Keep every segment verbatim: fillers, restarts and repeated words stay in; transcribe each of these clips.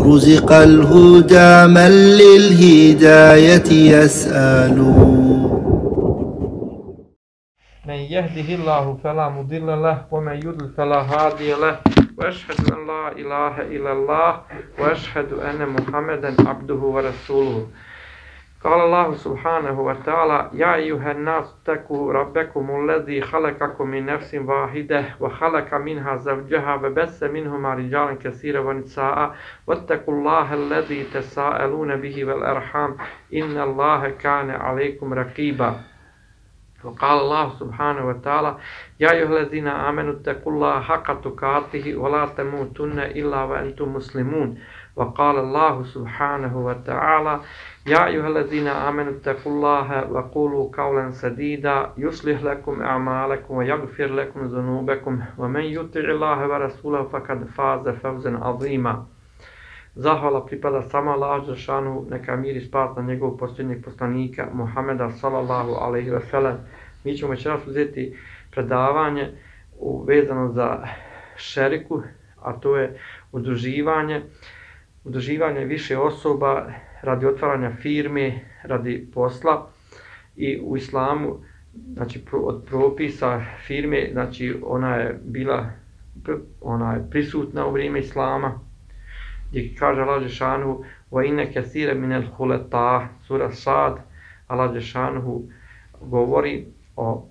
رزق الهدى من للهداية يسأل. من يهده الله فلا مضل له ومن يضلل فلا هادي له وأشهد أن لا إله إلا الله وأشهد أن محمدا عبده ورسوله. قال الله سبحانه وتعالى: يا أيها الناس اتقوا ربكم الذي خلقكم من نفس واحدة وخلق منها زوجها وبث منهما رجالا كثيرا ونساء واتقوا الله الذي تساءلون به والأرحام إن الله كان عليكم رقيبا. وقال الله سبحانه وتعالى: يا أيها الذين آمنوا اتقوا الله حق تقاته ولا تموتن إلا وأنتم مسلمون. وقال الله سبحانه وتعالى: يا أيها الذين آمنوا اتقوا الله وقولوا قولا سديدا يصلح لكم أعمالكم ويغفر لكم ذنوبكم ومن يطع الله ورسوله فقد فاز فوزا عظيما. Zahvala pripada samo Allahu dželešanu, neka mir i spas na njegovog posljednjeg poslanika Muhameda sallallahu alejhi ve sellem. Mi ćemo večeras uzeti predavanje vezano za šeriku, a to je udruživanje, udruživanje više osoba radi otvaranja firme, radi posla. I u islamu, znači od propisa firme, znači ona je bila, ona je prisutna u vrijeme islama, gdje kaže Allah dželešanu: wa inna kaseeran min al-khulata, sura Sad. Allah dželešanu govori o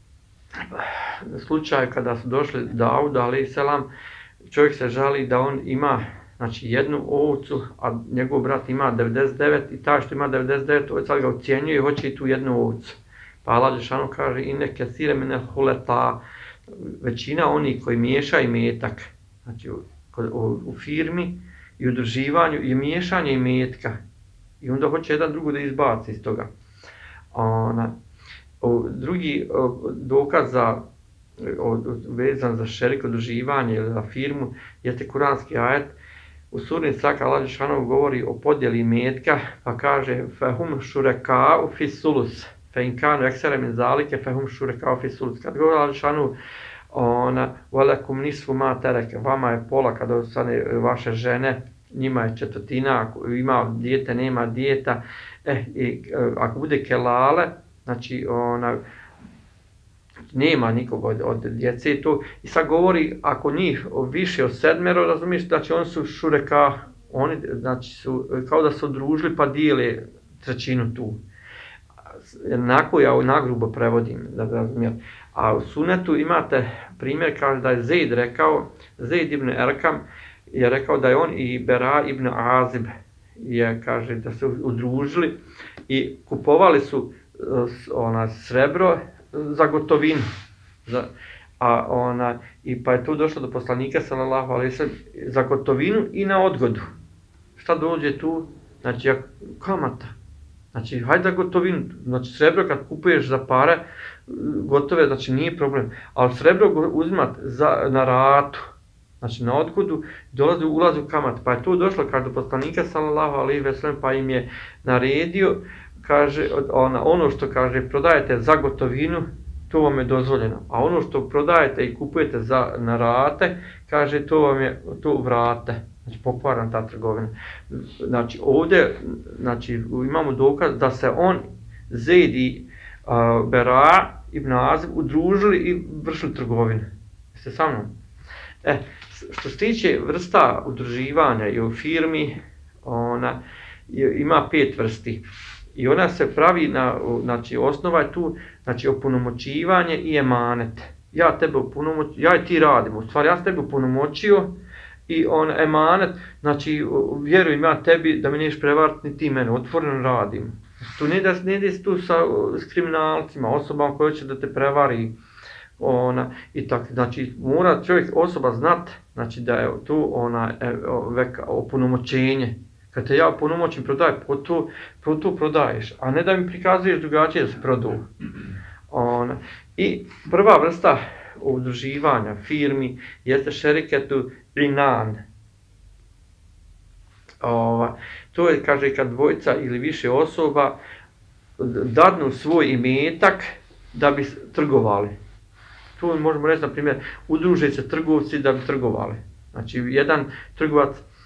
slučaju kada su došli Daudu alejselam. Čovjek se žali da on ima, znači, jednu ovcu, a njegov brat ima devedeset devet, i taj što ima devedeset devet, ovaj sad ga ucijenjuje i hoće i tu jednu ovcu. Pa Allah dželešanu kaže: inna kaseeran min al-khulata, većina onih koji miješa imetak, znači u, u, u firmi i udruživanju i miješanje imetka, i onda hoće jedan drugu da izbaci iz toga. Ona, o, drugi o, dokaz za, o, vezan za šerik, udruživanje ili za firmu jeste kuranski ajet. U suri Saka Allah dželešanu govori o podjeli imetka, pa kaže: fehum šureka'u fi sulus fe in kanu eksere min zalike fehum šureka'u fi sulus. Kad govori Allah dželešanu ona velekum nisfu ma tereke, vama je pola kada ostane vaše žene, njima je četvrtina, ako ima dijete, nema dijeta. Eh, i, ako bude kelale, znači ona nema nikog od, od djece i to. I sad govori, ako njih više od sedmero, razumiješ, znači oni su šureka, oni znači su kao da su udružili pa dijele trećinu tu. Jednako ja nagrubo prevodim, da razumijem. A u sunetu imate primjer, kaže da je Zeid rekao, Zeid ibn Erkam je rekao da je on i Bera ibn Azib je, kaže, da se udružili i kupovali su ona srebro za gotovinu. Za, a ona, i pa je tu došlo do poslanika sallallahu alejhi ve sellem za gotovinu i na odgodu. Šta dođe tu? Znači kamata. Znači, hajde za gotovinu, znači srebro kad kupuješ za pare, gotove, znači nije problem, ali srebro uzmat za, na ratu, znači na odgodu, dolazi, ulazi u kamat, pa je tu došlo, kaže, do poslanika sallallahu alejhi ve sellem, pa im je naredio, kaže, ona, ono što, kaže, prodajete za gotovinu, to vam je dozvoljeno, a ono što prodajete i kupujete za, na rate, kaže, to vam je, to vrate. Znači pokvaran ta trgovina. Znači ovdje, znači, imamo dokaz da se on, Zeid i uh, Bera ibn Azib udružili i vršili trgovinu. Jeste sa mnom? E, što se tiče vrsta udruživanja i u firmi, ona ima pet vrsti. I ona se pravi na, znači osnova je tu, znači opunomoćivanje i emanet. Ja tebe opunomoćio, ja i ti radimo, u stvari ja sam tebe opunomoćio, i on emanet, znači vjerujem ja tebi da me neš prevariti, ni ti mene, otvoreno radim. Tu ne da ne ide tu sa s kriminalcima, osobama koje će da te prevari, ona i tako. Znači mora čovjek, osoba znat, znači da je tu ona veka opunomoćenje. Kad te ja opunomoćim prodaj, po tu, po tu prodaješ, a ne da mi prikazuješ drugačije da se produ. Ona i prva vrsta udruživanja firmi jeste šeriketu inan. Ova, to je, kaže, kad dvojica ili više osoba dadnu svoj imetak da bi trgovali. Tu možemo reći, na primjer, udruže se trgovci da bi trgovali. Znači, jedan trgovac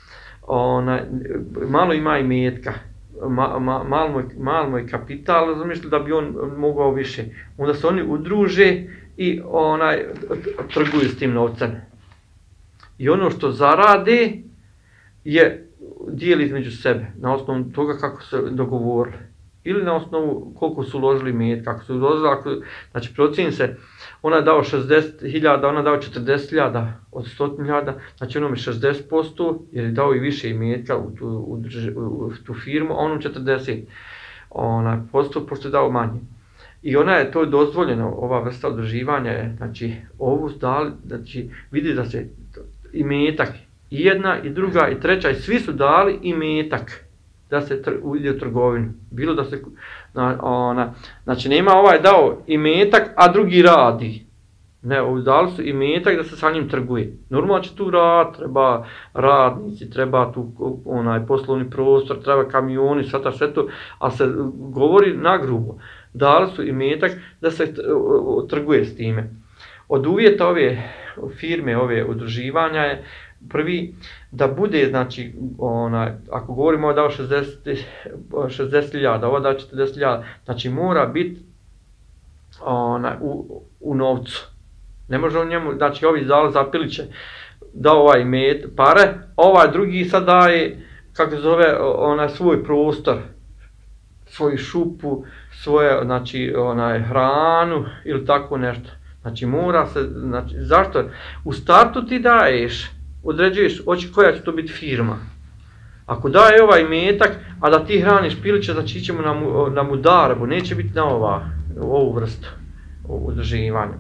ona, malo ima imetka, ma, ma, malo, malo mu je kapital, razumiješ li, da bi on mogao više. Onda se oni udruže i onaj, trguju s tim novcem. I ono što zarade je dijeli između sebe, na osnovu toga kako se dogovorili. Ili na osnovu koliko su uložili imetka, kako su uložili, ako, znači procijeni se, ona je dao šezdeset hiljada, ona je dao četrdeset hiljada od sto hiljada, znači onom je šezdeset posto jer je dao i više imetka u tu, u, u, u tu firmu, a onom četrdeset posto pošto je dao manje. I ona je to dozvoljeno, ova vrsta udruživanja je, znači ovu dali, znači vidi da se imetak i jedna i druga i treća i svi su dali imetak da se ide u trgovinu. Bilo da se, ona, znači nema ovaj dao imetak, a drugi radi. Ne, dali su imetak da se sa njim trguje. Normalno će tu rad, treba radnici, treba tu onaj poslovni prostor, treba kamioni, sve sve to, ali se govori nagrubo. Dali su imetak da se trguje s time. Od uvjeta ove firme, ove udruživanja je prvi da bude, znači, onaj, ako govorimo o dao šezdeset hiljada, ovo dao četrdeset hiljada, znači mora biti onaj, u, u novcu. Ne može u njemu, znači ovi dali za piliće, dao ovaj met, pare, ovaj drugi sad daje, kako se zove, onaj svoj prostor, svoju šupu, svoje, znači, onaj, hranu ili tako nešto. Znači mora se, znači, zašto? U startu ti daješ, određuješ oči koja će to biti firma. Ako daje ovaj imetak, a da ti hraniš piliće, znači ićemo na, na mudarebu, neće biti na ova, ovu vrstu udruživanja.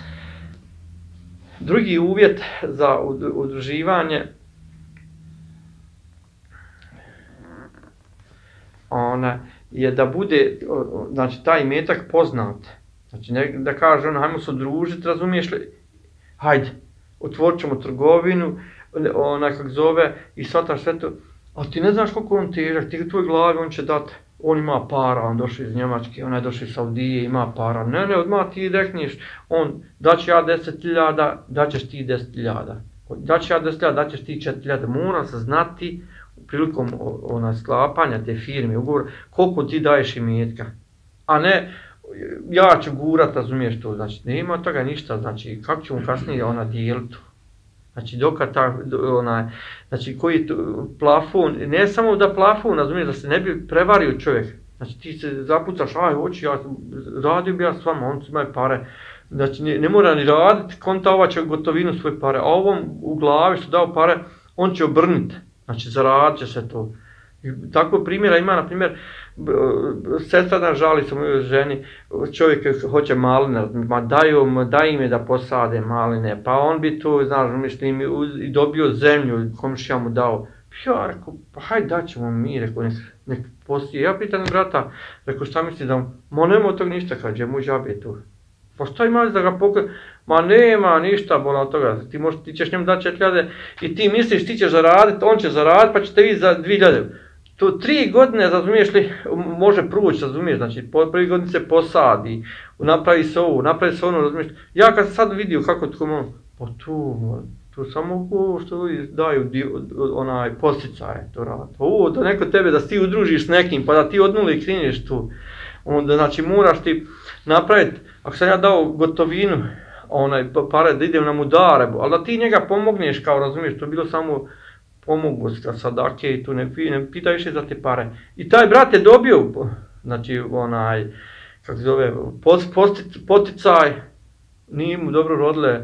Drugi uvjet za udruživanje ona, je da bude, znači, taj imetak poznat. Znači ne, da kaže ono, hajmo se udružiti, razumiješ li, hajde, otvorit ćemo trgovinu, ona kako zove, i shvataš sve to, ali ti ne znaš koliko on težak, ti u tvoj glavi on će dati, on ima para, on došao iz Njemačke, on je došao iz Saudije, ima para, ne, ne, odmah ti rekneš, on, daću ja deset hiljada, daćeš ti deset hiljada, daću ja deset hiljada, daćeš ti četiri hiljade, mora se znati, prilikom ona, sklapanja te firme, ugovora, koliko ti daješ imetka, a ne, ja ću gurat, razumiješ to, znači nema toga ništa, znači kako ćemo kasnije ona dijeliti. Znači dok ta, ona, znači koji plafon, ne samo da plafon, razumiješ, da se ne bi prevario čovjek, znači ti se zapucaš, aj hoću ja, radio bi ja s vama, on imaju pare, znači ne, ne mora ni raditi, konta ova će gotovinu svoje pare, a ovom u glavi što dao pare, on će obrniti, znači zaradit će se to. I tako primjera ima, na primjer, sestra nam žali se mojoj ženi, čovjek hoće maline, ma daju, daj im je da posade maline, pa on bi to, znaš, mislim, i dobio zemlju, komšija mu dao. Ja rekao, pa hajde daćemo mi, rekao, nek, nek posije. Ja pitan brata, rekao, šta misli da, ma nema od tog ništa, kaže, mu žabe tu. Pa šta ima da ga pokre, ma nema ništa bola od toga, ti, možeš, ti ćeš njemu dati četiri hiljade i ti misliš ti ćeš zaraditi, on će zaraditi, pa ćete vi za dvije hiljade. To tri godine, razumiješ li, može proći, razumiješ, znači prvi godin se posadi, napravi se ovo, napravi se ono, razumiješ. Ja kad sam sad vidio kako tko ono, pa tu, tu samo što daju onaj posticaje to radi. Ovo, da neko tebe, da ti udružiš s nekim, pa da ti od nule kreneš tu, onda znači moraš ti napraviti, ako sam ja dao gotovinu, onaj pare da idem na mudarebu, ali da ti njega pomogneš kao, razumiješ, to je bilo samo pomogu sadake i tu ne, ne pita više za te pare. I taj brat je dobio, znači onaj, kako se zove, poticaj, nije mu dobro rodile,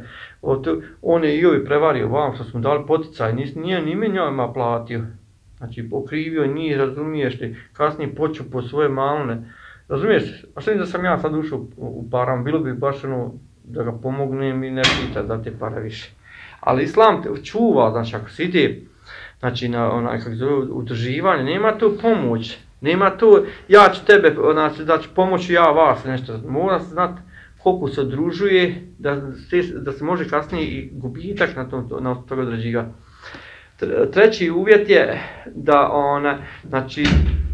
on je i ovi prevario vam što smo dali poticaj, nije ni mi njojima platio. Znači okrivio njih, razumiješ li, kasnije počeo po svoje malne, razumiješ, a što da sam ja sad ušao u param, bilo bi baš ono da ga pomognem i ne pita za te pare više. Ali islam te čuva, znači ako si ide, znači na onaj, kako zove, udruživanje, nema tu pomoć, nema tu, ja ću tebe, znači, znači pomoću ja vas, nešto, mora se znati koliko se udružuje, da se, da se može kasnije i gubitak na tom, na toga određivati. Treći uvjet je da ona, znači,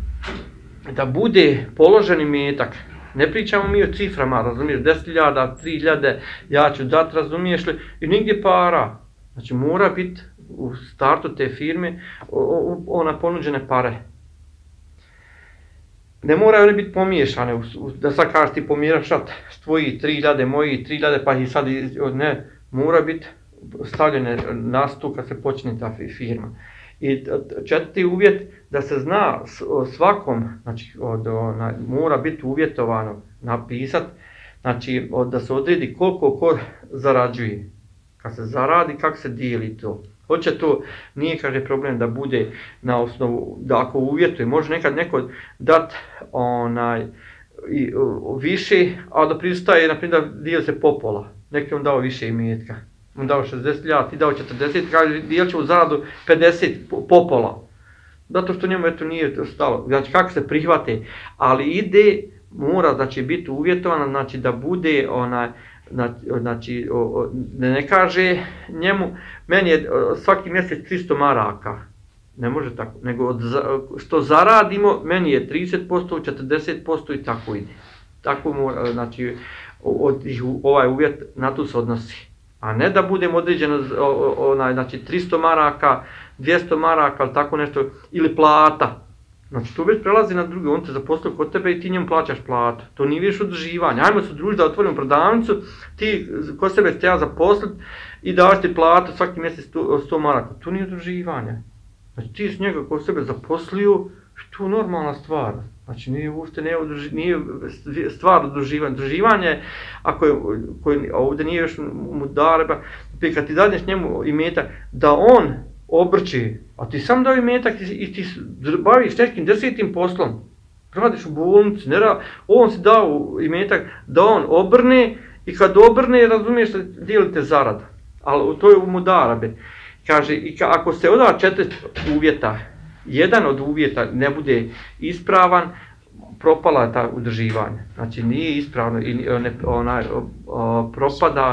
da bude položen imetak. Ne pričamo mi o ciframa, razumiješ, deset hiljada, tri hiljade, ja ću dat, razumiješ li, i nigdje para. Znači mora biti u startu te firme ona ponuđene pare. Ne moraju oni biti pomiješane, da sad kažeš ti pomiješat tvoji tri hiljade, moji tri hiljade, pa i sad ne, mora biti stavljene na stu kad se počne ta firma. I četvrti uvjet da se zna o svakom, znači od, ona, mora biti uvjetovano napisat, znači da se odredi koliko ko zarađuje. Kad se zaradi, kako se dijeli to. Hoće to, nije kaže problem da bude na osnovu, da ako uvjetuje, može nekad neko dat onaj, i, više, a da pristaje, na primjer, da dijeli se popola. Neki on dao više imetka. On dao šezdeset hiljada, ti dao četrdeset, kaže dijelit će u zaradu pedeset popola. Zato što njemu eto nije stalo. Znači kako se prihvate, ali ide, mora znači biti uvjetovana, znači da bude onaj, znači ne, ne kaže njemu, meni je svaki mjesec tristo maraka. Ne može tako, nego od, što zaradimo, meni je trideset posto, četrdeset posto i tako ide. Tako mora, znači od, ovaj uvjet na to se odnosi. A ne da budem određeno onaj, znači tristo maraka, dvjesto maraka ili tako nešto, ili plata. Znači to već prelazi na druge, on te zaposlio kod tebe i ti njemu plaćaš platu. To nije više udruživanje. Ajmo se udružiti da otvorimo prodavnicu, ti kod sebe ste ja zaposliti i daš ti platu svaki mjesec sto maraka. To nije udruživanje. Znači ti s njega kod sebe zaposlio, što je normalna stvar. Znači nije uopšte nije, udruži, nije stvar udruživanja. Udruživanje, ako je, koji, ovdje nije još mudareba, kad ti dadneš njemu imetak, da on obrće, a ti sam dao imetak i ti baviš nekim desetim poslom. Radiš u bolnici, ne radi, on si dao imetak da on obrne i kad obrne, razumiješ da dijelite zaradu. Ali to je u mudarabe. Kaže, i ka, ako se od ova četiri uvjeta, jedan od uvjeta ne bude ispravan, propala je ta udruživanje. Znači nije ispravno i ne, ona, o, propada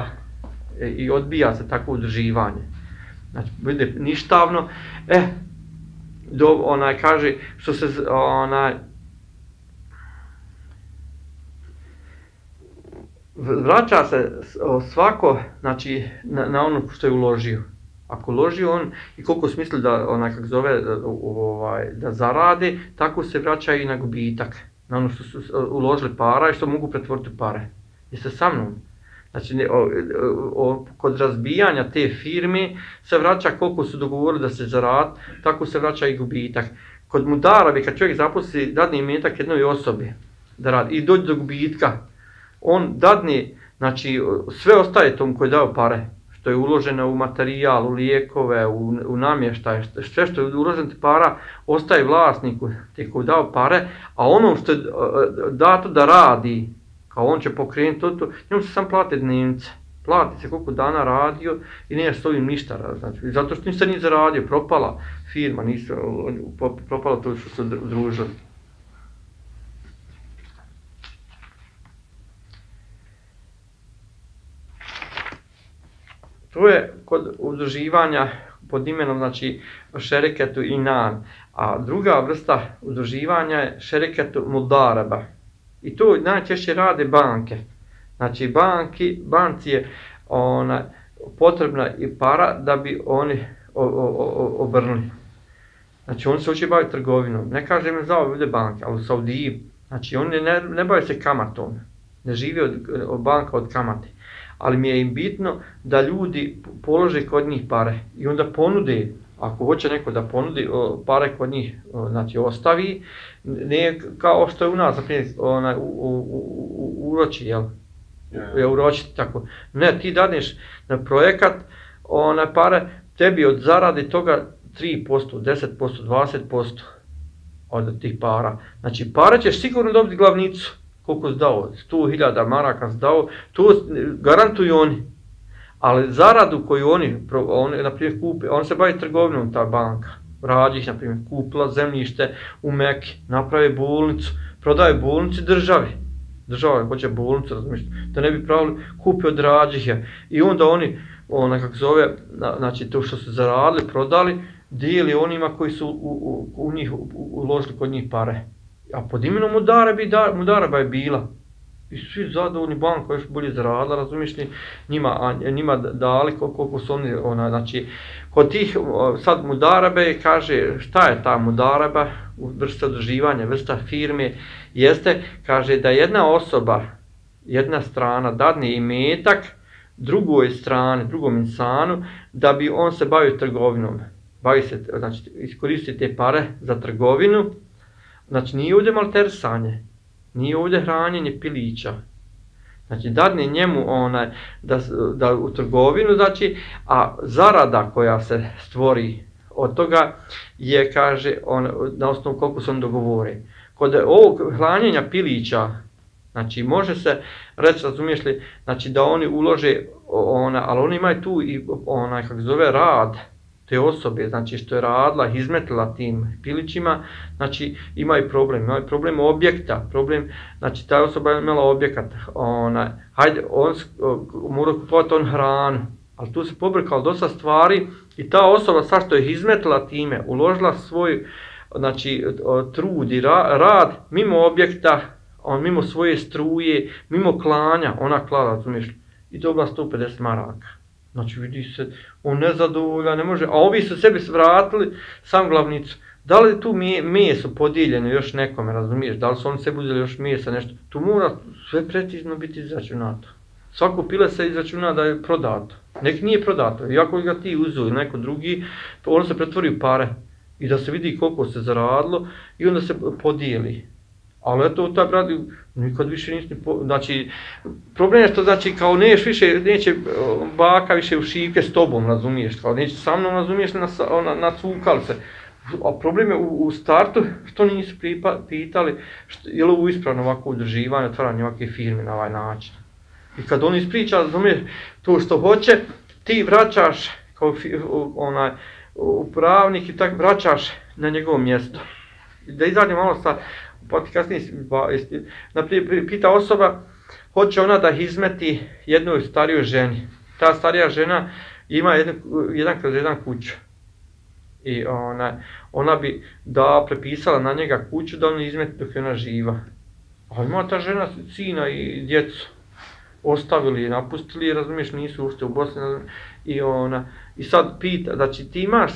i odbija se takvo udruživanje. Znači bude ništavno. E, do, onaj kaže, što se onaj, vraća se svako, znači, na, na ono što je uložio. Ako uloži on i koliko smisli da, onaj, kak zove, ovaj, da zarade, tako se vraća i na gubitak. Na ono što su uložili para i što mogu pretvoriti pare. Jeste sa mnom? Znači, ne, o, o, kod razbijanja te firme se vraća koliko su dogovorili da se zaradi, tako se vraća i gubitak. Kod mudarabe, kad čovjek zaposli, dadne imetak jednoj osobi da radi i dođe do gubitka, on dadne, znači, sve ostaje tom koji je dao pare. Što je uloženo u materijal, u lijekove, u, u namještaj, sve što je uloženo para ostaje vlasniku te koji je dao pare, a ono što je dato da radi, kao on će pokrenuti to, to, njemu se sam plate dnevnice. Plati se koliko dana radio i nije s ovim ništa, znači, zato što ništa nije zaradio, propala firma, nisu, propala to što su udružili. To je kod udruživanja pod imenom, znači, šereketu inan, a druga vrsta udruživanja je šereketu mudareba. I to najčešće rade banke. Znači, banki, banci je ona, potrebna i para da bi oni o, o, o, obrnuli. Znači, oni se hoće baviti trgovinom. Ne kažem za ovdje banke, ali u Saudiji, znači, oni ne, ne bave se kamatom. Ne žive od, od banka od kamate. Ali mi je im bitno da ljudi polože kod njih pare i onda ponude, ako hoće neko da ponudi pare kod njih, znači ostavi, ne kao što je u nas, zaprimjer, onaj, u, u, u, uroči, jel? Je uročiti tako. Ne, ti dadneš na projekat, onaj pare, tebi od zarade toga tri posto, deset posto, dvadeset posto od tih para. Znači pare ćeš sigurno dobiti glavnicu. Koliko si dao, sto hiljada maraka si dao, to garantuju oni. Ali zaradu koju oni, oni na primjer, kupe, on se bavi trgovinom, ta banka. Radić, na primjer, kupila zemljište u Meki, napravi bolnicu, prodaje bolnici državi. Država hoće bolnicu, razumiješ, da ne bi pravili, kupi od Rađića. I onda oni, ona kako zove, znači to što su zaradili, prodali, dijeli onima koji su u, u, u njih uložili kod njih pare. A pod imenom Mudareba, Mudareba je bila. I svi zadovoljni, banka još bolje zaradila, razumiješ li, njima, a, njima dali koliko su oni, ona, znači, kod tih, sad mudarabe kaže, šta je ta mudaraba, vrsta udruživanja, vrsta firme, jeste, kaže da jedna osoba, jedna strana dadne imetak drugoj strani, drugom insanu, da bi on se bavio trgovinom, bavi se, znači, iskoristi te pare za trgovinu, znači nije ovdje maltersanje, nije ovdje hranjenje pilića. Znači, dadne njemu onaj, da, da u trgovinu, znači, a zarada koja se stvori od toga je, kaže, on, na osnovu koliko se on dogovori. Kod ovog hranjenja pilića, znači, može se reći, razumiješ li, znači, da oni ulože, ona, ali oni imaju tu i onaj, kako zove, rad te osobe, znači što je radila, izmetila tim pilićima, znači imaju problem, imaju problem objekta, problem, znači ta osoba je imala objekat, ona, hajde, on mora kupovati on hranu, ali tu se pobrkalo dosta stvari i ta osoba sad što je izmetila time, uložila svoj, znači, trud i ra, rad mimo objekta, on mimo svoje struje, mimo klanja, ona klala, razumiješ, i dobila sto pedeset maraka. Znači vidi se, on nezadovoljan, ne može, a ovi su sebi vratili sam glavnicu. Da li je tu meso podijeljeno još nekome, razumiješ, da li su oni sebi uzeli još mesa, nešto, tu mora sve precizno biti izračunato. Svako pile se izračuna da je prodato, nek nije prodato, iako ga ti uzeo ili neko drugi, ono se pretvori u pare i da se vidi koliko se zaradilo i onda se podijeli. Ali eto, taj brat, nikad više nisi, znači, problem je što, znači, kao neš više, neće baka više u šipke s tobom, razumiješ, kao neće sa mnom, razumiješ, nacukali se. A problem je u, u startu, što nisu pripa, pitali, što, je li ovo ispravno ovako udruživanje, otvaranje ovakve firme na ovaj način. I kad on ispriča, razumiješ, to što hoće, ti vraćaš, kao onaj, upravnik i tako vraćaš na njegovo mjesto. Da izađem malo sa, pa ti kasnije, naprijed pita osoba, hoće ona da izmeti jednoj starijoj ženi. Ta starija žena ima jedan, jedan kroz jedan kuću. I ona, ona bi da prepisala na njega kuću da on izmeti dok je ona živa. A ima ta žena sina i djecu. Ostavili je, napustili je, razumiješ, nisu ušte u Bosni. I, ona, i sad pita, znači ti imaš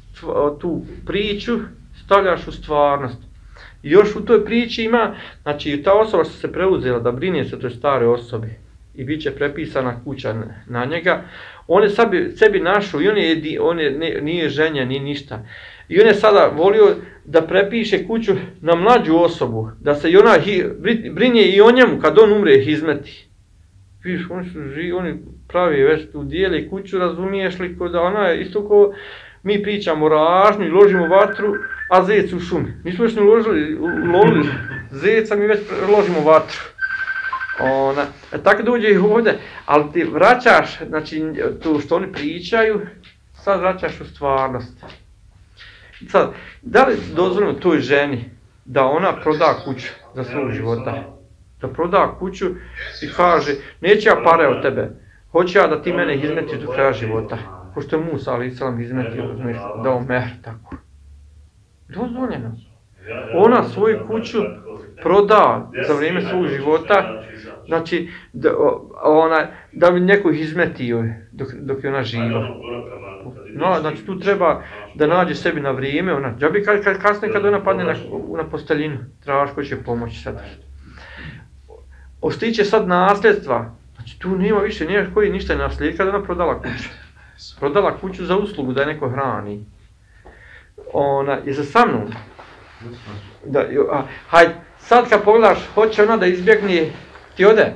tu priču, stavljaš u stvarnost. I još u toj priči ima, znači ta osoba što se preuzela da brine se toj stare osobi i bit će prepisana kuća na njega, on je sebi, sebi našao i on, je, on je, ne, nije ženja, nije ništa. I on je sada volio da prepiše kuću na mlađu osobu, da se i ona brine i o njemu kad on umre izmeti. Viš, oni su živi, oni pravi već tu dijeli kuću, razumiješ li, da ona je isto ko mi pričamo ražnju i ložimo vatru, a zec u šumi. Nismo još ne uložili, ulovili zeca, mi već ložimo vatru. Ona, tako da uđe i ovdje, ali ti vraćaš, znači, tu što oni pričaju, sad vraćaš u stvarnost. Sad, da li dozvolimo toj ženi da ona proda kuću za svog života? Da proda kuću i kaže, neće ja pare od tebe, hoće ja da ti mene izmetiš do kraja života. Ko što je Musa, ali Isalam izmetio, dao mehr, tako. Dozvoljeno. Ona svoju kuću proda za vrijeme svog života, znači da, ona, da bi neko izmetio dok, dok je ona živa. No, znači tu treba da nađe sebi na vrijeme, ona, ja bi kad, kad, kasnije kad ona padne na, na posteljinu, trebaš ko će pomoći sad. Ostiće sad nasljedstva, znači tu nema više, nije koji ništa naslijedi kad ona prodala kuću. Prodala kuću za uslugu da je neko hrani. Ona je za sa mnom. Da, a, hajde, sad kad pogledaš, hoće ona da izbjegne, ti ode?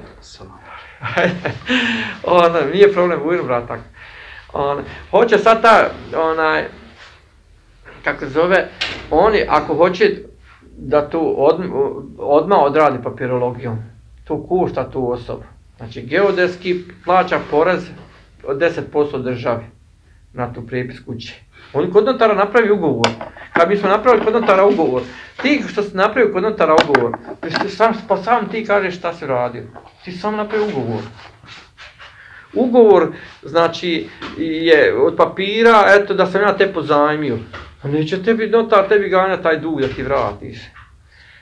Ona, nije problem, uvijek bratak. Ona, hoće sad ta, onaj, kako se zove, oni ako hoće da tu od, odmah odradi papirologijom, to košta tu osobu. Znači geodetski plaća porez od deset posto državi na tu prijepis kuće. On kod notara napravi ugovor. Kad mi smo napravili kod notara ugovor, ti što si napravio kod notara ugovor, sam, pa sam ti kažeš šta si radio. Ti sam napravio ugovor. Ugovor, znači, je od papira, eto da sam ja te pozajmio. A neće tebi notar, tebi ganja taj dug da ti vratiš.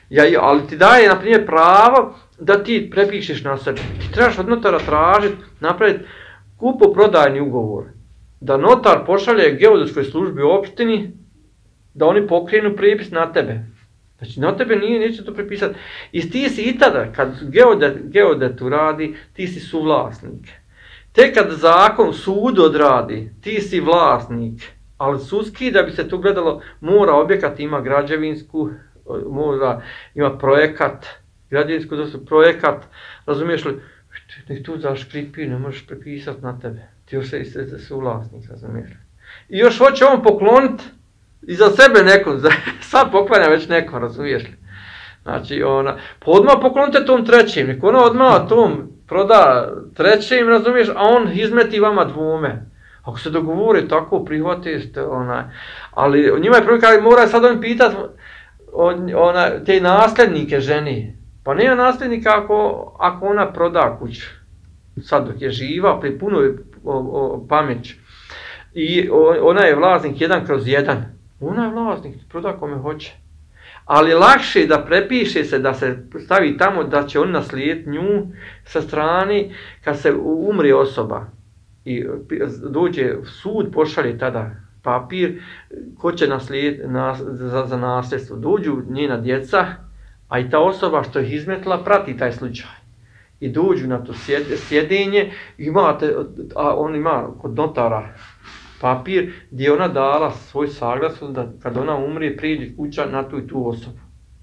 Ja, ali ti daje, na primjer, pravo da ti prepišeš na sebe. Ti trebaš od notara tražiti, napraviti kupo-prodajni ugovor. Da notar pošalje geodetskoj službi u opštini, da oni pokrenu prepis na tebe. Znači, na tebe nije, neće to prepisati. I ti si i tada, kad geodet, geodetu radi, ti si suvlasnik. Tek kad zakon sud odradi, ti si vlasnik. Ali sudski, da bi se tu gledalo, mora objekat ima građevinsku, mora ima projekat, građevinsku dostu projekat, razumiješ li, nek tu zaškripi, ne možeš prepisati na tebe. Ti još se suvlasnik, razumiješ li. I još hoće on pokloniti iza sebe nekom, sad poklanja već nekom, razumiješ li. Znači, ona, pa odmah poklonite tom trećim, nek ona odmah tom proda trećim, razumiješ, a on izmeti vama dvome. Ako se dogovori tako, prihvatite, onaj, ali njima je problem kada mora sad on pitati ona, te nasljednike ženi. Pa nema nasljednika ako, ako ona proda kuću, sad dok je živa, pri punoj pameći. I ona je vlasnik jedan kroz jedan. Ona je vlasnik, proda kome hoće. Ali lakše da prepiše se, da se stavi tamo da će on naslijediti nju sa strane kad se umri osoba. I dođe sud, pošalje tada papir ko će naslijed, nas, za, za nasljedstvo. Dođu njena djeca, a i ta osoba što je izmetila prati taj slučaj. I dođu na to sjedenje, imate, a on ima kod notara papir gdje ona dala svoj saglasnost da kad ona umrije prijeđe kuća na tu i tu osobu.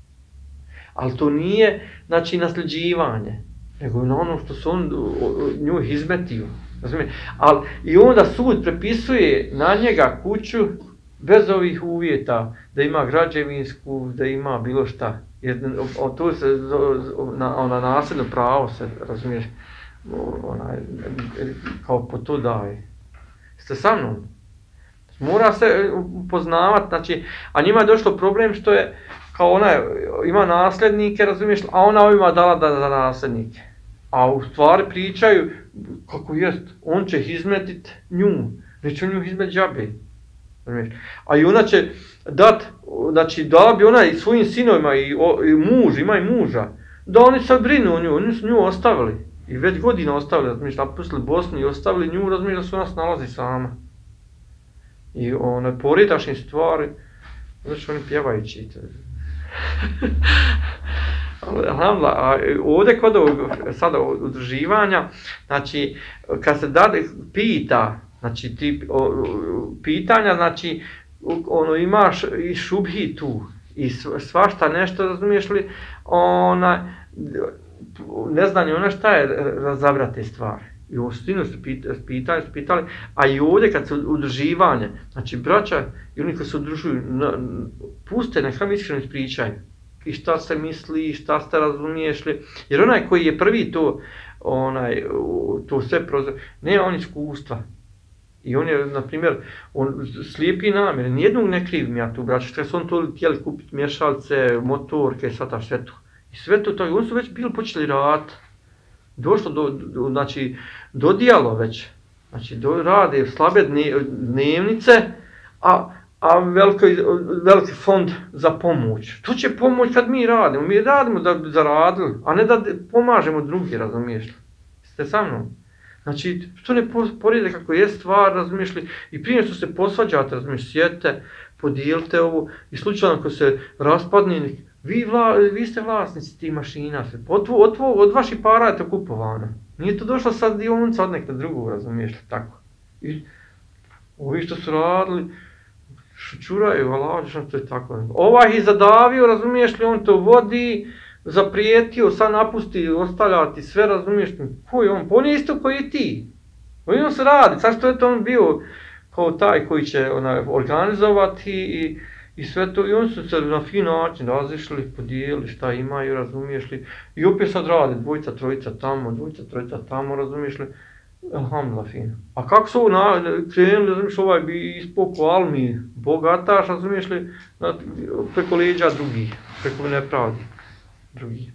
Ali to nije, znači, nasljeđivanje, nego na ono što se on nju izmetio. Ali i onda sud prepisuje na njega kuću bez ovih uvjeta, da ima građevinsku, da ima bilo šta. Jer to se, na, ona nasljedno pravo se, razumiješ, ona, kao po to daje. Ste sa mnom? Mora se upoznavati, znači, a njima je došlo problem što je, kao ona ima nasljednike, razumiješ, a ona ovima dala da za nasljednike. A u stvari pričaju, kako jest, on će izmetit nju, neće nju izmet džabe. A i ona će dat, znači dala bi ona i svojim sinovima i, o, i muž, ima i muža, da oni se brinu o nju, oni su nju ostavili. I već godina ostavili, razumiješ, napustili Bosnu i ostavili nju, razumiješ da se ona snalazi sama. I one poritašne stvari, znači oni pjevajući. A ovdje kod ovog sada udruživanja, znači kad se dade pita, znači ti o, pitanja, znači ono imaš i šubhi tu i svašta nešto, razumiješ li, ona, ne znam ona šta je razabrati stvari. I u stinu su pitali, su pitali, a i ovdje kad se udruživanje, znači braća i oni koji se udružuju, puste, neka mi iskreno ispričaju. I šta se misli, šta ste razumiješ li, jer onaj koji je prvi to, onaj, to sve prozor, nema on iskustva. I on je, na primjer, on slijepi namjer, nijednog ne krivim ja tu braća, što su on to htjeli kupiti mješalce, motorke, sata, sve to. I sve to, to, oni su već bili počeli raditi. Došlo do, do, znači, dodijalo već, znači, do, rade slabe dnevnice, a a veliki, veliki fond za pomoć. To će pomoć kad mi radimo. Mi radimo da bi zaradili, a ne da pomažemo drugi, razumiješ li? Ste sa mnom? Znači, što ne porede kako je stvar, razumiješ li? I prije što se posvađate, razumiješ, sjedite, podijelite ovo i slučajno ako se raspadne, vi, vla, vi ste vlasnici tih mašina, od, od, od vaših para je to kupovano. Nije to došla sad dionica od nekada drugog, razumiješ li, tako? I ovi što su radili, šučuraju, valađu, što to je tako. Ovaj ih zadavio, razumiješ li, on to vodi, zaprijetio, sad napusti, ostavljati sve, razumiješ li, ko je on? Pa on je isto koji i ti. On se radi, sad što je to on bio kao taj koji će onaj, organizovati i, i sve to, i oni su se na fin način razišli, podijeli šta imaju, razumiješ li, i opet sad radi, dvojica, trojica tamo, dvojica, trojica tamo, razumiješ li, alhamdulillah fino. A kako su ovo krenuli, razumiješ, ovaj bi ispoko almi, bogataš, razumiješ li, preko leđa drugih, preko nepravdi drugih.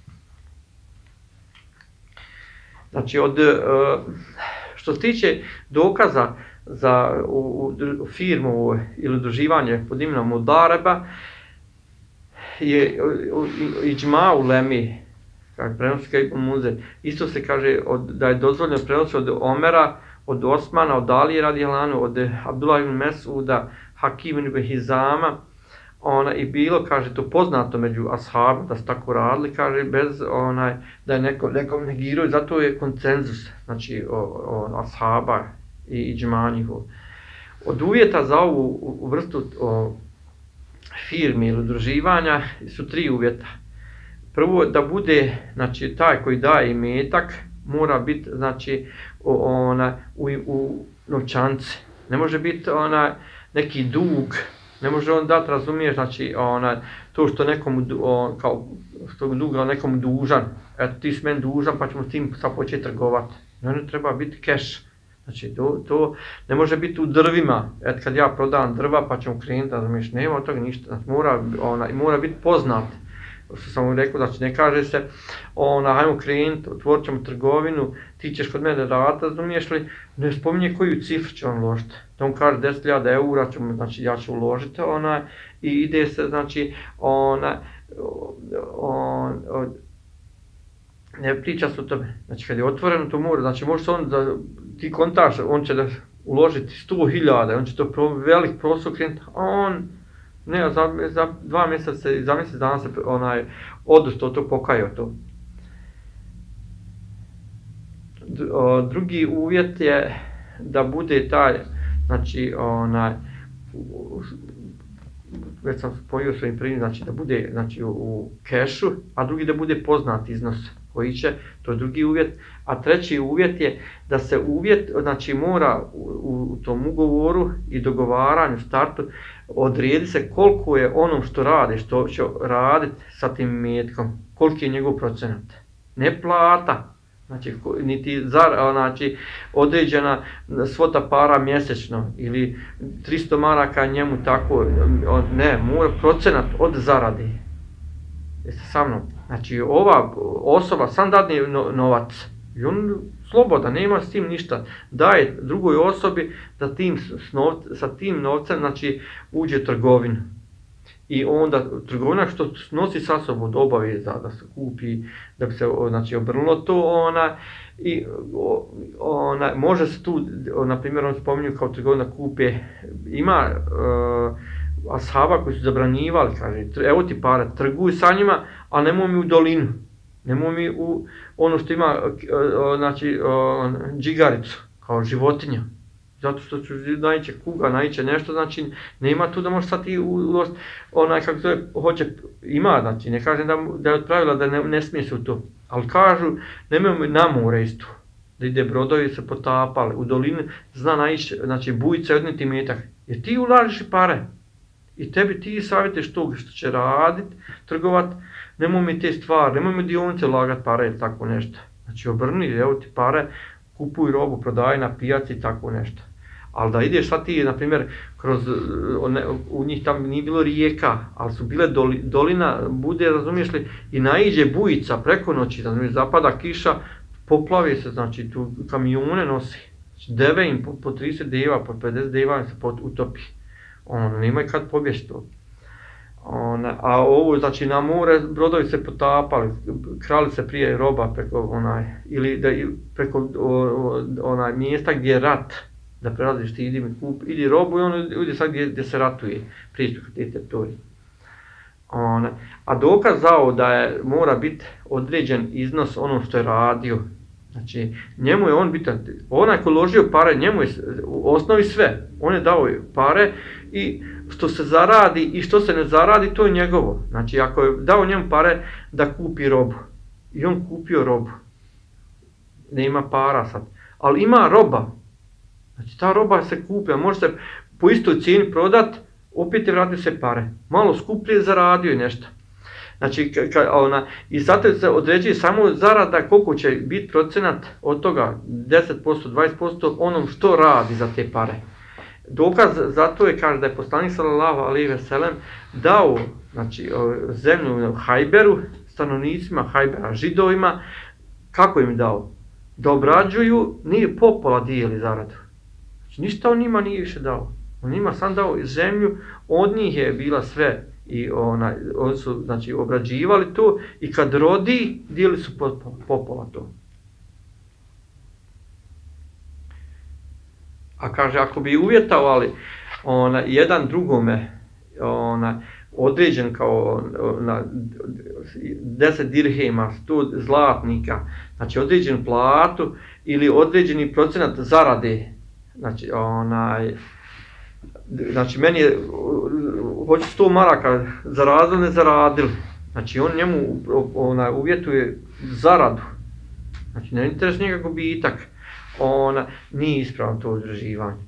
Znači, od, što se tiče dokaza za u, u firmu ili udruživanje pod imenom Mudareba, je iđma u lemi, kako prenosi Ibn Munzir, isto se kaže od, da je dozvoljeno prenosi od Omera, od Osmana, od Alije radijallahu anhu, od Abdullah ibn Mes'uda, Hakim ibn Hizama, ona, i bilo, kaže, to poznato među ashabima, da su tako radili, kaže, bez onaj, da je neko, nekom negirao, zato je konsenzus, znači, o, o ashaba i iđma njihov. Od uvjeta za ovu vrstu o, firmi ili udruživanja su tri uvjeta. Prvo, da bude, znači, taj koji daje imetak, mora biti, znači, ona, u, u novčance. Ne može biti ona, neki dug, ne može on dati, razumiješ, znači, ona, to što nekomu, on, kao, što duga nekomu dužan, eto ti si meni dužan pa ćemo s tim sad početi trgovati. Ne, ne treba biti keš. Znači, to, to ne može biti u drvima, eto kad ja prodam drva pa ćemo krenuti, razumiješ, nema od toga ništa, znači, mora, ona, mora biti poznat. Što sam mu rekao, znači ne kaže se, ona, hajmo krenuti, otvorit ćemo trgovinu, ti ćeš kod mene raditi, razumiješ li, ne spominje koju cifru će on uložiti. Da on kaže deset hiljada eura, ćemo, znači ja ću uložiti, ona, i ide se, znači, ona, on, on, ne priča se o tome, znači kad je otvoreno to mora, znači može se on, da ti kontaš, on će da uložiti sto hiljada, on će to pro, velik prostor krenuti, a on, ne, za, za dva mjeseca, za mjesec dana se onaj, odustao to, pokajao to. Drugi uvjet je da bude taj, znači, onaj, već sam spojio svojim primjerom, znači da bude, znači, u, u kešu, a drugi da bude poznat iznos koji će, to je drugi uvjet, a treći uvjet je da se uvjet, znači mora u, u tom ugovoru i dogovaranju, startu, odredi se koliko je onom što radi, što će raditi sa tim imetkom, koliki je njegov procenat. Ne plata, znači, niti zar, znači određena svota para mjesečno ili tristo maraka njemu tako, ne, mora procenat od zarade. Jeste sa mnom? Znači, ova osoba sam dadne novac i on sloboda, nema s tim ništa, daje drugoj osobi da tim, sa tim novcem, znači, uđe u trgovinu. I onda trgovina što nosi sa sobom obaveza da se kupi, da bi se, znači, obrnulo to, ona, i ona, može se tu, na primjer, on spominju kao trgovina kupe, ima uh, ashaba koji su zabranjivali, kaže, evo ti pare, trguj sa njima, a nemoj mi u dolinu, nemoj mi u ono što ima, znači, džigaricu, kao životinja. Zato što ću naiće kuga, naiće nešto, znači nema tu da možeš sad ti uložiti, onaj kako zove, hoće, ima, znači ne kažem da, da je od pravila da ne, ne smije se u to, ali kažu nemoj na more isto, da ide brodovi se potapali, u dolini zna naići, znači bujica je odniti imetak, jer ti ulažiš i pare i tebi ti savjetuješ tog što će raditi, trgovat, nemoj mi te stvari, nemoj mi dionice ulagati pare ili tako nešto, znači obrni, evo ti pare, kupuj robu, prodaj na pijaci i tako nešto. Ali da ideš sad ti, na primjer, kroz, u njih tam nije bilo rijeka, ali su bile doli, dolina, bude, razumiješ li, i naiđe bujica preko noći, razumiješ, zapada kiša, poplavi se, znači tu kamione nosi, znači, deve im po, po trideset deva, po pedeset deva im se utopi, ono, nemaju kad pobjeći to. Ona, a ovo, znači na more brodovi se potapali, krali se prije roba preko onaj, ili da, preko o, o, onaj mjesta gdje je rat, da prelaziš ti, idi mi kup, idi robu i ono ide sad gdje, gdje se ratuje, pristup te teritorije. Ona, a dokaz za ovo da je, mora biti određen iznos onom što je radio, znači njemu je on bitan, onaj ko ložio pare, njemu je u osnovi sve, on je dao pare i što se zaradi i što se ne zaradi, to je njegovo. Znači, ako je dao njemu pare da kupi robu, i on kupio robu, ne ima para sad, ali ima roba, znači ta roba se kupi, a može se po istoj cijeni prodat, opet je vratio se pare, malo skuplje zaradio i nešto. Znači, ka, ona, i zato se određuje samo zarada koliko će biti procenat od toga, deset posto, dvadeset posto onom što radi za te pare. Dokaz za to je, kaže, da je poslanik sallallahu alejhi ve sellem dao, znači, zemlju Hajberu, stanovnicima Hajbera, židovima, kako im dao? Da obrađuju, nije popola dijeli zaradu. Znači, ništa on njima nije više dao. On njima sam dao zemlju, od njih je bila sve, i ona, oni su znači, obrađivali to i kad rodi, dijeli su po, po pola to. A kaže, ako bi uvjetovali ona, jedan drugome ona, određen kao na deset dirhema, sto zlatnika, znači određen platu ili određeni procenat zarade, znači onaj, znači meni je, hoće sto maraka zaradili, ne zaradili, znači on njemu ona, uvjetuje zaradu, znači ne interesuje njega gubitak, ona nije ispravno to udruživanje.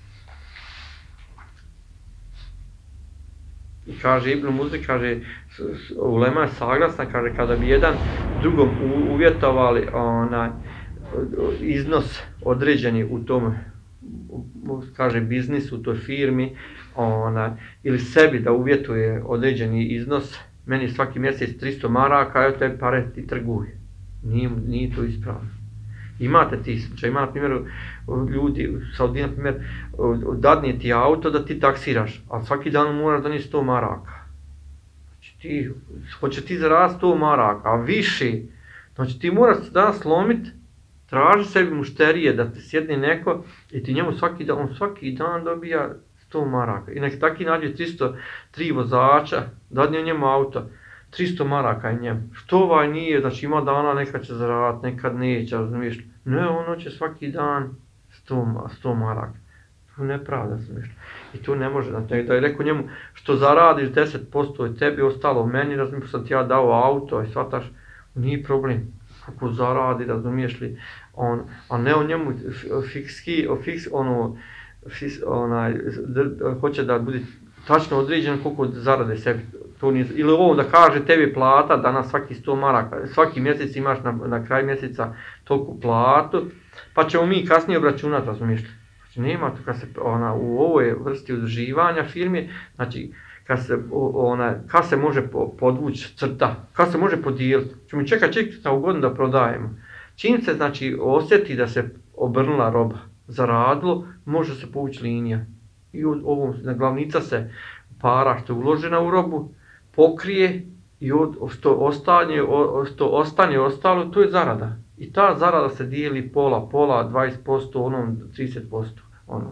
I kaže Ibn Muzi, kaže, ulema je saglasna, kaže, kada bi jedan drugom uvjetovali onaj iznos određeni u tom, kaže, biznisu, u toj firmi, onaj, ili sebi da uvjetuje određeni iznos, meni svaki mjesec tristo maraka, evo te pare ti trguje. Nije, nije to ispravno. Imate ti slučaj, ima na primjer ljudi u Saudiji, na primjer, dadnije ti auto da ti taksiraš, ali svaki dan moraš donijeti sto maraka. Znači ti, hoće ti zaraditi sto maraka, a više, znači ti moraš danas slomit, traži sebi mušterije da te sjedne neko i ti njemu svaki dan, on svaki dan dobija sto maraka. I nek taki nađe tristo tri vozača, dadne njemu auto, tristo maraka je njemu. Što ovaj nije, znači ima dana nekad će zaraditi, nekad neće, razumiješ. Ne, ono će svaki dan sto maraka. To je nepravda, razumiješ. I to ne može, znači da je rekao njemu što zaradiš deset posto je tebi ostalo meni, razumiješ, sam ti ja dao auto i shvataš, nije problem. Kako zaradi, razumiješ li, on, a ne o njemu fikski, fiks, ono, fiks, onaj, hoće da bude tačno određeno koliko zarade sebi. To nije, ili ovo da kaže tebi plata danas svaki sto maraka, svaki mjesec imaš na, na kraj mjeseca toliko platu, pa ćemo mi kasnije obračunati, razumiješ li. Znači nema to kad se ona, u ovoj vrsti udruživanja firme, znači kad se, ona, kad se može podvući crta, kad se može podijeliti, ćemo čekati čekati u godinu da prodajemo. Čim se znači osjeti da se obrnula roba, zaradilo, može se povući linija. I ovom glavnica se para što je uložena u robu, pokrije i od, što, ostanje, što ostane ostalo, to je zarada. I ta zarada se dijeli pola, pola, dvadeset posto, onom trideset posto. Onom.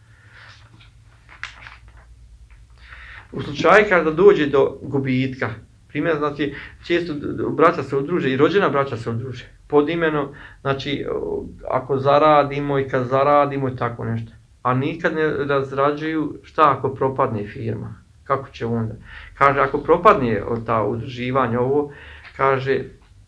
U slučaju kada dođe do gubitka, primjer, znači, često braća se udruže i rođena braća se udruže, pod imenom, znači, ako zaradimo i kad zaradimo i tako nešto. A nikad ne razrađuju šta ako propadne firma, kako će onda. Kaže, ako propadne ta udruživanje ovo, kaže,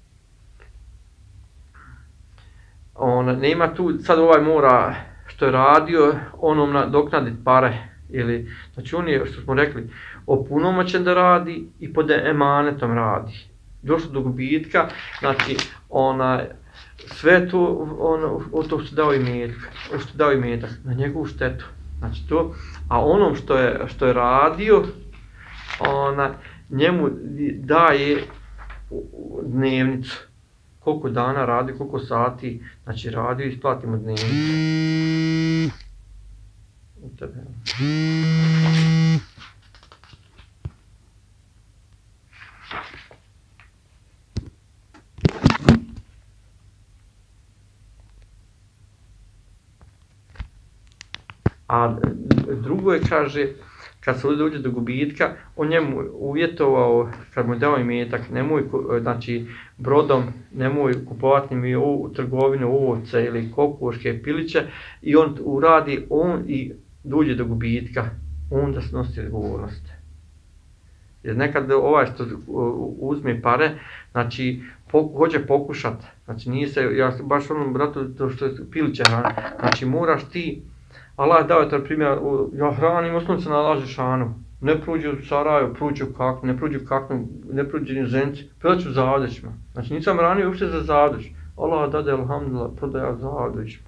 on nema tu, sad ovaj mora što je radio, onom nadoknaditi pare, ili, znači on je, što smo rekli, opunomoćen da radi i pod emanetom radi. Došlo do gubitka, znači, ona, sve to, ono, o to što dao imetak, što dao imetak, na njegovu štetu. Znači to, a onom što je, što je radio, ona, njemu daje dnevnicu. Koliko dana radi, koliko sati, znači radio i isplatimo dnevnicu. A drugo je, kaže, kad se dođe do gubitka, on njemu uvjetovao, kad mu je dao imetak, nemoj, znači, brodom, nemoj kupovati mi u trgovinu ovce ili kokoške, piliće, i on uradi, on i dođe do gubitka, on da snosi odgovornost. Jer nekad ovaj što uzme pare, znači, po, hoće pokušati, znači nije se, ja baš onom bratu, to što je piliće hrana, znači moraš ti, Allah dao je taj primjer, ja hranim osnovnice na laži šanu, ne prođu u Saraju, prođu u kaknu, ne prođu u kaknu, ne prođu ni ženci, prodaću zavdećima. Znači nisam hranio uopšte za zavdeć, Allah dade, alhamdulillah, prodaja zavdećima.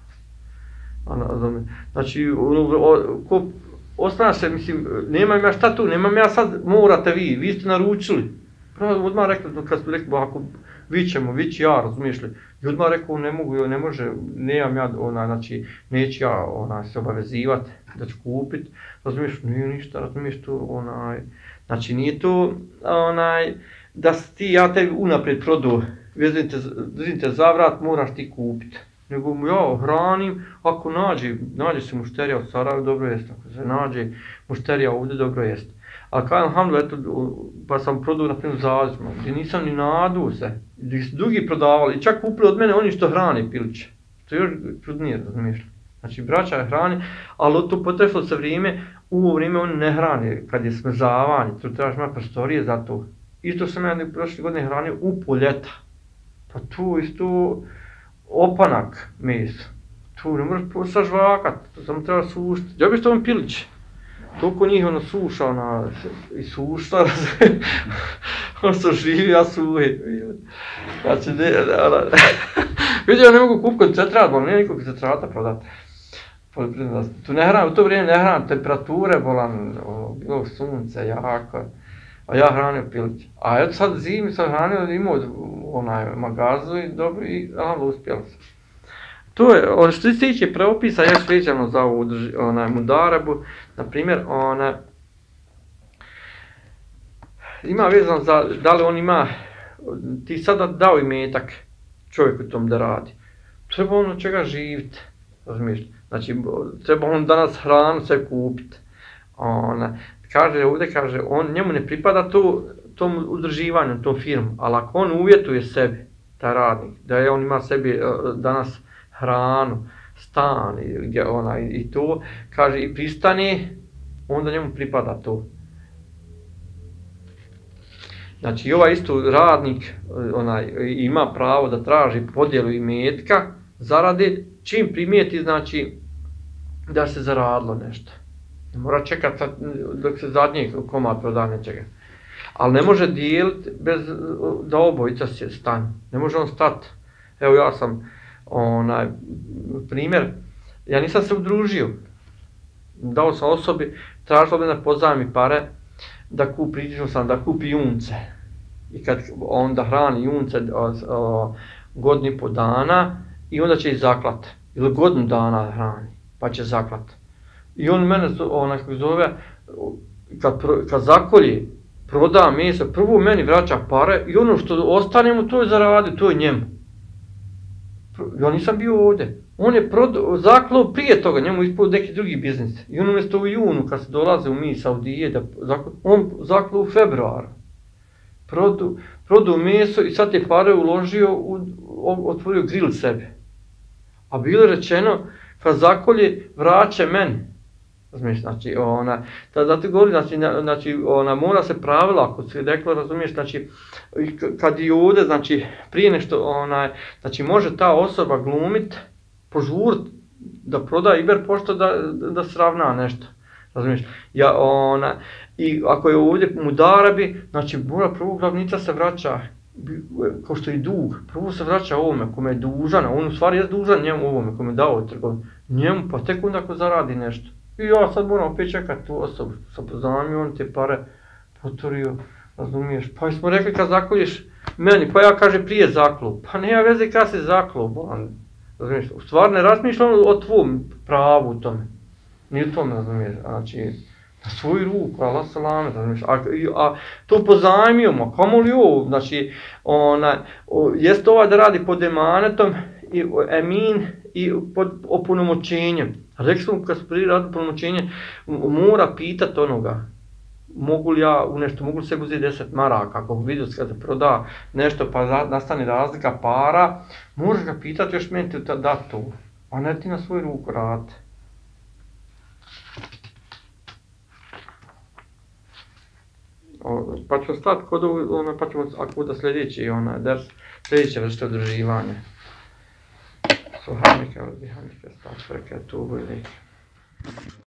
Znači, ko ostane se, mislim, nemam ja šta tu, nemam ja sad, morate vi, vi ste naručili. Prvo odmah rekli, kad su rekli, ako vi ćemo, vi ću ja, razumiješ li? I odmah rekao, ne mogu, ne može, nemam ja, ona, znači, neću ja, ona, se obavezivati da ću kupit, razumiješ, nije ništa, razumiješ to, onaj, znači, nije to, onaj, da si ti, ja tebi unaprijed prodao, držim te za vrat, moraš ti kupit. Nego mu ja hranim, ako nađe, nađe se mušterija u Sarajevu, dobro jest, ako se nađe mušterija ovdje, dobro jest. Ali kaj alhamdulillah, eto, pa sam prodao na primjer Zazima, gdje nisam ni naduo se, gdje su drugi prodavali, i čak kupili od mene oni što hrane piliće. To je još čudnije, razumiješ. Znači, braća hrane, ali to potrefilo se vrijeme, u ovo vrijeme oni ne hrane, kad je smrzavanje, tu trebaš imati prostorije za to. Isto sam ja prošle godine hranio u poljeta, pa tu isto opanak mesa, tu ne možeš sažvakat, to samo treba sušiti. Ja bi što vam piliće. Toliko njih ono suša, ona, i suša, ono su živi, ja suhi. Znači, ne, ona, vidio, ja ne mogu kupiti koncentrat, bolam, nije nikog koncentrata prodati. Tu ne hranim, u to vrijeme ne hranim, temperature, bolam, bilo sunce, jako, a ja hranio piliće. A eto sad zimi sam hranio, imao onaj magazu i dobro, i alhamdulillah uspjelo sam. To je, ono što se tiče propisa, još vezano za ovu onaj mudarebu, na primjer, ona ima vezano za, da li on ima, ti sada dao imetak čovjeku tom da radi, treba on od čega živjeti, razumiješ, znači treba on danas hranu sve kupiti, ona, kaže ovdje, kaže, on, njemu ne pripada to, tom udrživanju, tom firmu, ali ako on uvjetuje sebi, taj radnik, da je on ima sebi danas hranu, stan i, ona, i to, kaže i pristane, onda njemu pripada to. Znači i ovaj isto radnik onaj, ima pravo da traži podjelu imetka, zarade, čim primijeti, znači da se zaradilo nešto. Ne mora čekati dok se zadnji komad proda nečega. Ali ne može dijeliti bez da obojica se stane, ne može on stati. Evo ja sam, onaj, primjer, ja nisam se udružio, dao sam osobi, tražila me da pozajmi pare, da kupi, priđeno sam da kupi junce. I kad onda hrani junce godinu i po dana, i onda će ih zaklat, ili godinu dana hrani, pa će zaklat. I on mene, onaj kako zove, kad, kad zakolje, proda meso, prvo meni vraća pare i ono što ostane mu to je zaradio, to je njemu. Ja nisam bio ovdje. On je zaklao prije toga, njemu ispao neki drugi biznis. I on umjesto u junu, kad se dolaze u mi Saudije, da zaklao, on zaklao u februaru. Prodao produ meso i sad te pare uložio, u, otvorio grill sebe. A bilo je rečeno, kad zakolje, vraća meni. Razumiješ, znači, ona, da ti govori, znači, znači, ona, mora se pravila, ako si rekla, razumiješ, znači, kad i ovdje, znači, prije nešto, ona, znači, može ta osoba glumit, požurit, da proda Iber pošto da, da sravna nešto, razumiješ, ja, ona, i ako je ovdje mudarebi, znači, mora prvo glavnica se vraća, kao što je dug, prvo se vraća ovome kome je dužan, on u stvari je dužan njemu ovome kome je dao trgovinu, njemu, pa tek onda ako zaradi nešto. I ja sad moram opet čekati tu osobu, sam pozamio, on te pare poturio, razumiješ, pa smo rekli kad zakolješ meni, pa ja kaže prije zaklo, pa nema veze kad se zaklo, razumiješ, u stvari ne razmišljam o tvom pravu u tome, nije u tome, razumiješ, znači, na svoju ruku, Allah salame, razumiješ, a, a to pozajmijemo, kamo li ovo, znači, ona, jest ovaj da radi pod emanetom, i emin i pod opunomoćenjem. Rekli smo kad smo prije radili opunomoćenje, mora pitat onoga, mogu li ja u nešto, mogu li sebi uzeti deset maraka, ako vidio kad se proda nešto pa nastane razlika para, možeš ga pitat još meni ti da to, a ne ti na svoju ruku radi. Pa ćemo stati kod ovo, pa ćemo ako da sljedeći onaj ders, sljedeće vrste udruživanja. Subhanaka wa bihamdika astaghfiruka wa atubu ilayk.